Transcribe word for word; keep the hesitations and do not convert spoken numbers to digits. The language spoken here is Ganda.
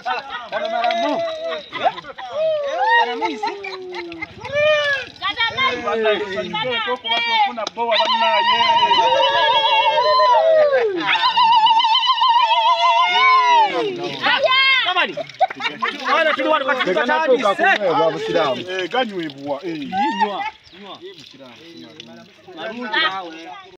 Ana maramu. Ana misi. Ndio kwa kuna boa bana Kamani. Wala tuli watu katika tani. Eh, ganywe bwa. Eh, nywa. Nywa. Maruti hawe.